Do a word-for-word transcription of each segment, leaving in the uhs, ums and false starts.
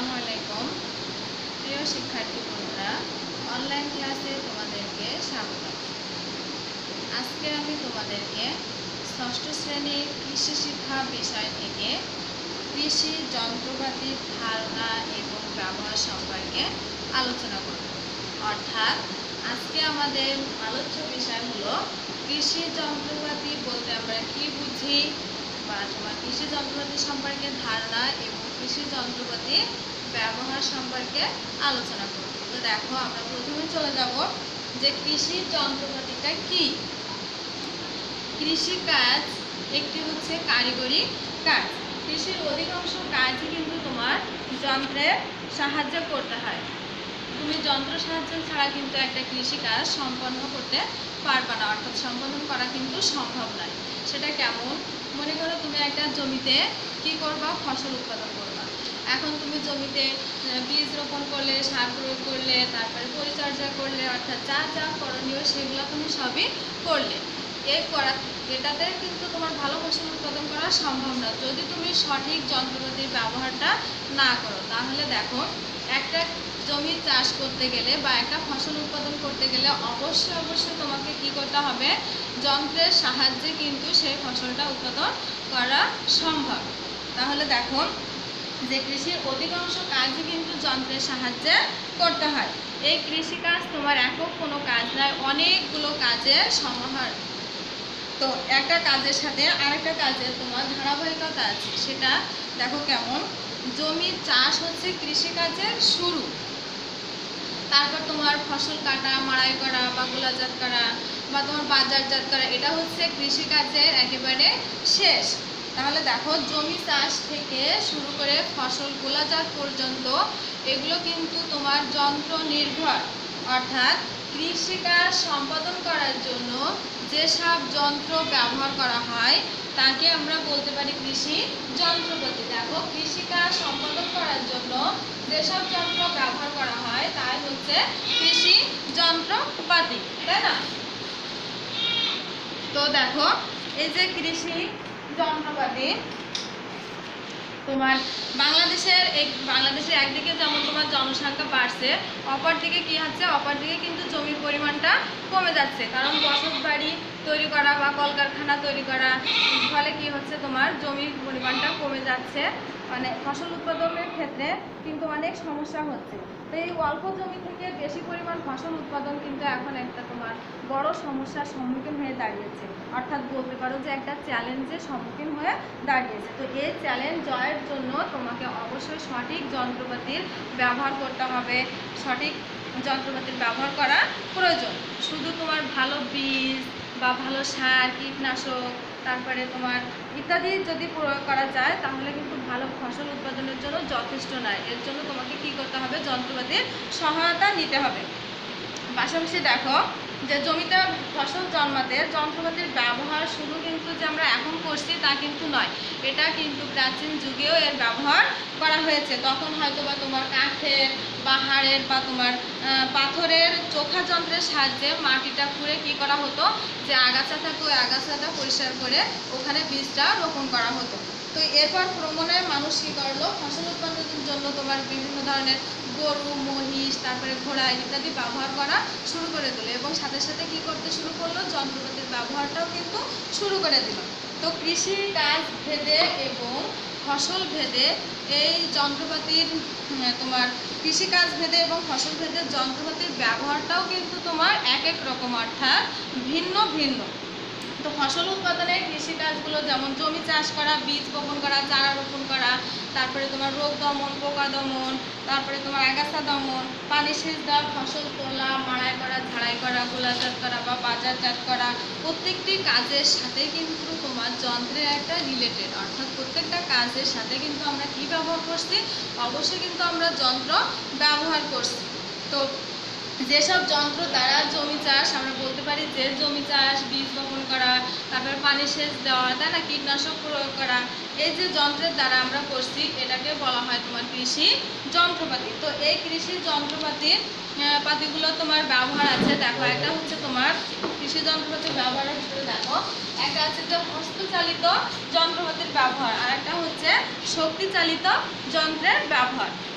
আসসালামু আলাইকুম প্রিয় শিক্ষার্থী বন্ধুরা, অনলাইন ক্লাসে তোমাদেরকে স্বাগত। আজকে আমি তোমাদেরকে ষষ্ঠ শ্রেণীর কৃষি শিক্ষা বিষয় থেকে কৃষি যন্ত্রপাতির ধারণা এবং ব্যবহার সম্পর্কে আলোচনা করব। অর্থাৎ আজকে আমাদের আলোচ্য বিষয় হলো কৃষি যন্ত্রপাতি বলতে আমরা কি বুঝি, বা তোমার কৃষি যন্ত্রপাতি সম্পর্কে ধারণা এবং কৃষি যন্ত্রপাতি ব্যবহার সম্পর্কে আলোচনা করব। তো দেখো, আমরা প্রথমে চলে যাব যে কৃষি যন্ত্রপাতিটা কি। কৃষি কাজ একটি হচ্ছে কারিগরি কাজ। কৃষির অধিকাংশ কাজই কিন্তু তোমার যন্ত্রের সাহায্যে করতে হয়। তুমি যন্ত্র সাহায্য ছাড়া কিন্তু একটা কৃষি কাজ সম্পন্ন করতে পারবে না, অর্থাৎ সম্পন্ন করা কিন্তু সম্ভব নয়। সেটা কেমন? মনে করো তুমি একটা জমিতে কি করবা, ফসল উৎপাদন করবা। এখন তুমি জমিতে বীজ রোপণ করলে, সার প্রয়োগ করলে, তারপরে পরিচর্যা করলে, অর্থাৎ যা যা করণীয় সেগুলো তুমি সবই করলে। এই করা এটাতে কিন্তু তোমার ভালো ফসল উৎপাদন করা সম্ভব না যদি তুমি সঠিক যন্ত্রপাতির ব্যবহারটা না করো। তাহলে দেখো, একটা জমি চাষ করতে গেলে বা একটা ফসল উৎপাদন করতে গেলে অবশ্যই অবশ্যই তোমাকে কি করতে হবে, যন্ত্রের সাহায্যে কিন্তু সেই ফসলটা উৎপাদন করা সম্ভব। তাহলে দেখো যে কৃষির অধিকাংশ কাজই কিন্তু যন্ত্রের সাহায্যে করতে হয়। এই কৃষিকাজ তোমার একক কোনো কাজ নয়, অনেকগুলো কাজের সমাহার। তো একটা কাজের সাথে আরেকটা কাজের তোমার ধারাবাহিকতা আছে। সেটা দেখো কেমন। জমির চাষ হচ্ছে কৃষিকাজের শুরু, তারপর তোমার ফসল কাটা, মাড়াই করা বা গোলাজাত করা বা তোমার বাজারজাত করা, এটা হচ্ছে কৃষিকাজের একেবারে শেষ। তাহলে দেখো, জমি চাষ থেকে শুরু করে ফসল গোলাজাত পর্যন্ত এগুলো কিন্তু তোমার যন্ত্র নির্ভর। অর্থাৎ কৃষিকাজ সম্পাদন করার জন্য যেসব যন্ত্র ব্যবহার করা হয় তাকে আমরা বলতে পারি কৃষি যন্ত্রপাতি। দেখো, কৃষিকাজ সম্পাদন করার জন্য যেসব যন্ত্র ব্যবহার করা হয় তাই হচ্ছে কৃষি যন্ত্রপাতি, তাই না? তো দেখো, এই যে কৃষি যন্ত্রপাতি তোমার বাংলাদেশের এক বাংলাদেশের একদিকে যেমন তোমার জনসংখ্যা বাড়ছে, অপরদিকে কি হচ্ছে, অপরদিকে কিন্তু জমির পরিমাণটা কমে যাচ্ছে। কারণ বসত বাড়ি তৈরি করা বা কলকারখানা তৈরি করা ফলে কি হচ্ছে, তোমার জমির পরিমাণটা কমে যাচ্ছে। মানে ফসল উৎপাদনের ক্ষেত্রে কিন্তু অনেক সমস্যা হচ্ছে। তো এই অল্প জমি থেকে বেশি পরিমাণ ফসল উৎপাদন কিন্তু এখন একটা তোমার বড় সমস্যার সম্মুখীন হয়ে দাঁড়িয়েছে। অর্থাৎ বলতে পারো যে একটা চ্যালেঞ্জের সম্মুখীন হয়ে দাঁড়িয়েছে। তো এই চ্যালেঞ্জ জয়ের জন্য তোমাকে অবশ্যই সঠিক যন্ত্রপাতির ব্যবহার করতে হবে। সঠিক যন্ত্রপাতির ব্যবহার করা প্রয়োজন। শুধু তোমার ভালো বীজ বা ভালো সার, কীটনাশক, তারপরে তোমার ইত্যাদি যদি প্রয়োগ করা যায় তাহলে কিন্তু ভালো ফসল উৎপাদনের জন্য যথেষ্ট নয়। এর জন্য তোমাকে কি করতে হবে, যন্ত্রপাতির সহায়তা নিতে হবে। পাশাপাশি দেখো যে জমিতে ফসল জন্মাতে যন্ত্রপাতির ব্যবহার শুধু কিন্তু যে আমরা এখন করছি তা কিন্তু নয়। এটা কিন্তু প্রাচীন যুগেও এর ব্যবহার করা হয়েছে। তখন হয়তো বা তোমার কাঠের বা হাড়ের বা তোমার পাথরের চোখা যন্ত্রের সাহায্যে মাটিটা খুঁড়ে কি করা হতো, যে আগাছা থাকে ওই আগাছাটা পরিষ্কার করে ওখানে বীজটা রোপণ করা হতো। তো এরপর ক্রমান্বয়ে মানুষ কী করলো, ফসল উৎপাদনের জন্য তোমার বিভিন্ন ধরনের গরু, মহিষ, তারপরে ঘোড়া ইত্যাদি ব্যবহার করা শুরু করে দিল এবং সাথে সাথে কি করতে শুরু করলো, যন্ত্রপাতির ব্যবহারটাও কিন্তু শুরু করে দিল। তো কৃষি কাজ ভেদে এবং ফসল ভেদে এই যন্ত্রপাতির তোমার কৃষিকাজ ভেদে এবং ফসল ভেদে যন্ত্রপাতির ব্যবহারটাও কিন্তু তোমার এক এক রকম, অর্থাৎ ভিন্ন ভিন্ন। তো ফসল উৎপাদনের কৃষিকাজগুলো যেমন জমি চাষ করা, বীজ বপন করা, চারা রোপণ করা, তারপরে তোমার রোগ দমন, পোকা দমন, তারপরে তোমার আগাছা দমন, পানি সেচ দেওয়া, ফসল তোলা, মাড়াই করা, ঝাড়াই করা, গোলাজাত করা বা বাজারজাত করা, প্রত্যেকটি কাজের সাথে কিন্তু তোমার যন্ত্রের একটা রিলেটেড। অর্থাৎ প্রত্যেকটা কাজের সাথে কিন্তু আমরা কি ব্যবহার করছি, অবশ্যই কিন্তু আমরা যন্ত্র ব্যবহার করছি। তো যেসব যন্ত্র দ্বারা জমি চাষ, আমরা বলতে পারি যে জমি চাষ, বীজ বপন করা, তারপর পানি সেচ দেওয়া, তাই না, কীটনাশক প্রয়োগ করা, এই যে যন্ত্রের দ্বারা আমরা করছি এটাকে বলা হয় তোমার কৃষি যন্ত্রপাতি। তো এই কৃষি যন্ত্রপাতি পাতিগুলো তোমার ব্যবহার আছে। দেখো, একটা হচ্ছে তোমার কৃষি যন্ত্রপাতির ব্যবহারের ভিতরে দেখো একটা আছে যে হস্তচালিত যন্ত্রপাতির ব্যবহার, আর একটা হচ্ছে শক্তি চালিত যন্ত্রের ব্যবহার।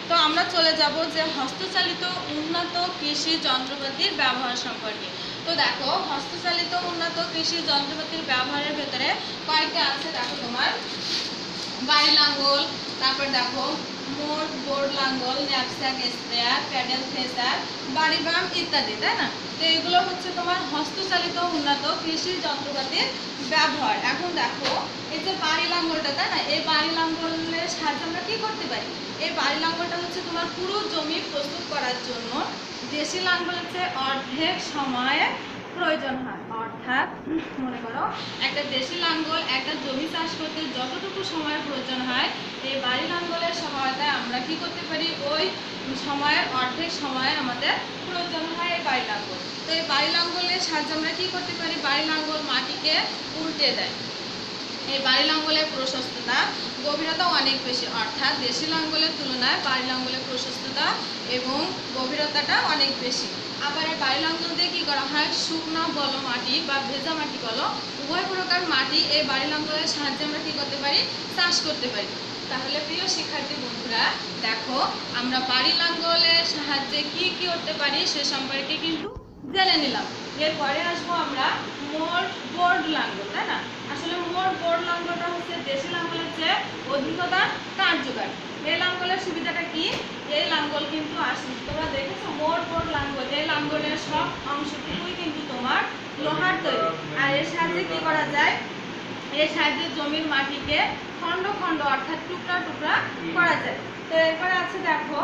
তো আমরা চলে যাব যে হস্তচালিত উন্নত কৃষি যন্ত্রপাতির ব্যবহার সম্পর্কে। তো দেখো, হস্তচালিত উন্নত কৃষি যন্ত্রপাতির ব্যবহারের ভেতরে কয়েকটা আছে। দেখো তোমার বাড়ি লাঙ্গল, তারপর দেখো মোট বোর্ড লাঙ্গল, ন্যাপস্যাক স্প্রেয়ার, প্যাডেল থ্রেসার, বাড়ি বাম ইত্যাদি, তাই না? তো এগুলো হচ্ছে তোমার হস্তচালিত উন্নত কৃষি যন্ত্রপাতির ব্যবহার। এখন দেখো এই যে বাড়ি লাঙ্গলটা, তাই না, এই বাড়ি লাঙ্গলের সাহায্যে আমরা কি করতে পারি? এই বাড়ি লাঙ্গলটা হচ্ছে তোমার পুরো জমি প্রস্তুত করার জন্য দেশি লাঙ্গলের চেয়ে অর্ধেক সময়ে প্রয়োজন হয়। অর্থাৎ মনে করো একটা দেশি লাঙ্গল একটা জমি চাষ করতে যতটুকু সময়ের প্রয়োজন হয়, এই বাড়ি লাঙ্গলের সহায়তায় আমরা কি করতে পারি? ওই সময়ের অর্ধেক সময়ে আমাদের প্রয়োজন হয় এই বাড়ি লাঙ্গল। তো এই বাড়ি লাঙ্গলের সাহায্যে আমরা কি করতে পারি? বাড়ি লাঙ্গল মাটিকে উল্টে দেয়। এই বাড়ি লাঙ্গলের প্রশস্ততা গভীরতা অনেক বেশি, অর্থাৎ দেশি লাঙ্গলের তুলনায় বাড়ি লাঙ্গলের প্রশস্ততা এবং গভীরতাটা অনেক বেশি। আবার এই বাড়ি লাঙ্গল দিয়ে কী করা হয়? শুকনো বলো মাটি বা ভেজা মাটি বলো, উভয় প্রকার মাটি এই বাড়ি লাঙ্গলের সাহায্যে আমরা কী করতে পারি? চাষ করতে পারি। তাহলে প্রিয় শিক্ষার্থী বন্ধুরা, দেখো আমরা বাড়ি লাঙ্গলের সাহায্যে কি কি করতে পারি সে সম্পর্কে কিন্তু জেনে নিলাম। এরপরে আসবো আমরা মোট বোর্ড লাঙ্গল, তাই না? আসলে মোট বোর্ড লাঙ্গলটা হচ্ছে দেশি লাঙ্গলের চেয়ে অধিকতা কার্যকর। এই লাঙ্গলের সুবিধাটা কি? এই লাঙ্গল কিন্তু আসলে তোমরা দেখেছো মোট বোর্ড লাঙ্গল, এই লাঙ্গলের সব অংশটুকুই কিন্তু তোমার লোহার তৈরি। আর এর সাহায্যে কি করা যায়? এর সাহায্যে জমির মাটিকে খণ্ড খণ্ড অর্থাৎ টুকরা টুকরা করা যায়। তো এরপরে আছে দেখো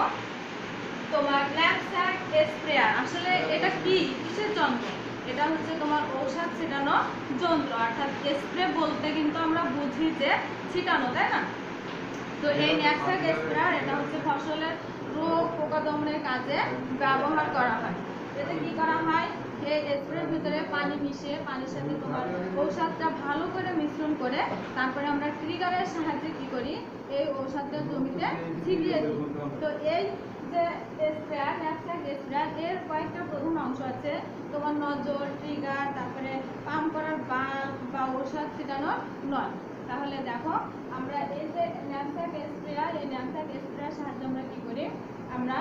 তোমার ন্যাপস্যাক স্প্রেয়ার। আসলে এটা কি কিসের যন্ত্র? এটা হচ্ছে তোমার ঔষধ ছিটানো যন্ত্র, অর্থাৎ স্প্রে বলতে কিন্তু আমরা বুঝি যে ছিটানো, তাই না? তো এই ন্যাপস্যাক স্প্রেয়ার এটা হচ্ছে ফসলের রোগ পোকা দমনের কাজে ব্যবহার করা হয়। এতে কি করা হয়? এই স্প্রের ভিতরে পানি মিশিয়ে পানির সাথে তোমার ঔষধটা ভালো করে মিশ্রণ করে তারপরে আমরা ট্রিগারের সাহায্যে কি করি? এই ঔষধটা জমিতে ছিটিয়ে দিই। তো এই যে স্প্রেয়ার ন্যাপস্যাক স্প্রেয়ার এর কয়েকটা প্রধান অংশ আছে। তোমার নজল, ট্রিগার, তারপরে পাম্প করার বাল্ব বা ঔষধ ছিটানোর নল। তাহলে দেখো আমরা এই যে ন্যাপস্যাক স্প্রেয়ার, এই ন্যাপস্যাক স্প্রেয়ার সাহায্যে আমরা কি করি? আমরা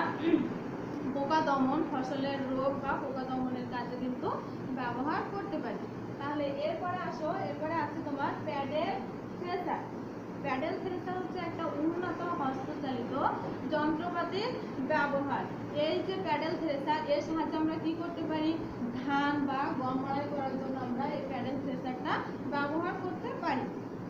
পোকা দমন, ফসলের রোগ বা পোকা দমনের কাজে কিন্তু ব্যবহার করতে পারি। তাহলে এরপরে আসো, এরপরে আছে তোমার প্যাডেল থ্রেসার। প্যাডেল থ্রেসার হচ্ছে একটা উন্নত হস্তচালিত যন্ত্রপাতির ব্যবহার। এই যে প্যাডেল থ্রেসার এর সাহায্যে আমরা কি করতে পারি? ধান বা গম মাড়াই করার জন্য আমরা এই প্যাডেল থ্রেসারটা ব্যবহার করতে পারি।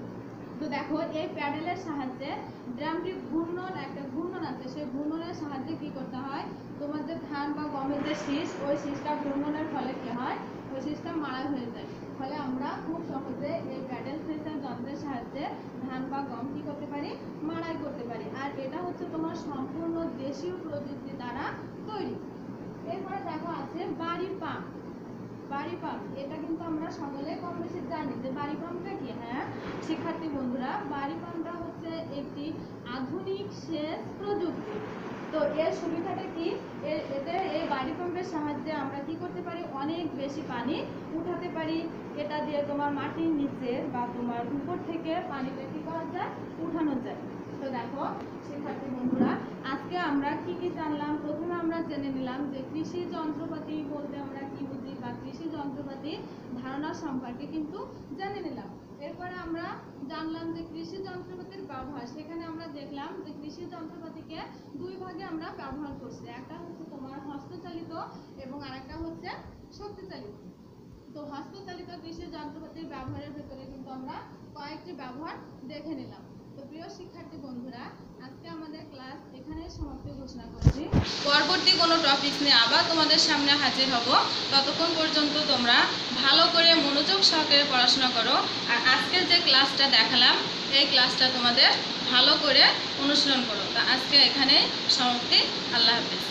তো দেখো এই প্যাডেলের সাহায্যে ড্রামটি ঘূর্ণন, একটা ঘূর্ণন আছে, সেই ঘূর্ণনের সাহায্যে কি করতে হয়? তোমার যে ধান বা গমের যে শীষ, ওই শীষটা ঘূর্ণনের ফলে কি হয়? ওই শীষটা মাড়াই হয়ে যায়। ফলে আমরা খুব সহজে এই প্যাডেল থ্রেসার যন্ত্রের সাহায্যে ধান বা গম কি করতে পারি? মাড়াই করতে পারি। আর এটা হচ্ছে তোমার সম্পূর্ণ দেশীয় প্রযুক্তি দ্বারা তৈরি। এরপরে দেখো আছে বাড়ি পাম্প। বাড়ি পাম্প এটা কিন্তু আমরা সকলে কম বেশি জানি যে বাড়ি পাম্পটা কি। হ্যাঁ শিক্ষার্থী বন্ধুরা, বাড়ি পাম্পটা হচ্ছে একটি আধুনিক সেচ প্রযুক্তি। তো এর সুবিধাটা কি? এতে এই বাড়ি পাম্পের সাহায্যে আমরা কি করতে পারি? অনেক বেশি পানি উঠাতে পারি। এটা দিয়ে তোমার মাটির নিচে বা তোমার উপর থেকে পানিটা কি করা যায়? উঠানো যায়। তো দেখো শিক্ষার্থী বন্ধুরা, আজকে আমরা কি কি জানলাম? প্রথমে আমরা জেনে নিলাম যে কৃষি যন্ত্রপাতি বলতে আমরা কি বুঝি বা কৃষি যন্ত্রপাতি ধারণা সম্পর্কে কিন্তু জেনে নিলাম। এরপরে আমরা জানলাম যে কৃষি যন্ত্রপাতির ব্যবহার। সেখানে আমরা দেখলাম যে কৃষি যন্ত্রপাতিকে দুই ভাগে আমরা ব্যবহার করছি। একটা হচ্ছে তোমার হস্তচালিত এবং আরেকটা হচ্ছে শক্তিচালিত। তো হস্তচালিত কৃষি যন্ত্রপাতির ব্যবহারের ভেতরে কিন্তু আমরা কয়েকটি ব্যবহার দেখে নিলাম। তো প্রিয় শিক্ষার্থী বন্ধুরা, আজকে আমাদের ক্লাস এখানে সমাপ্তি ঘোষণা করছি। পরবর্তী কোনো টপিক নিয়ে আবার তোমাদের সামনে হাজির হব। ততক্ষণ পর্যন্ত তোমরা ভালো করে মনোযোগ সহকারে পড়াশোনা করো। আর আজকের যে ক্লাসটা দেখালাম এই ক্লাসটা তোমাদের ভালো করে অনুসরণ করো। তো আজকে এখানে সমাপ্তি। আল্লাহ হাফেজ।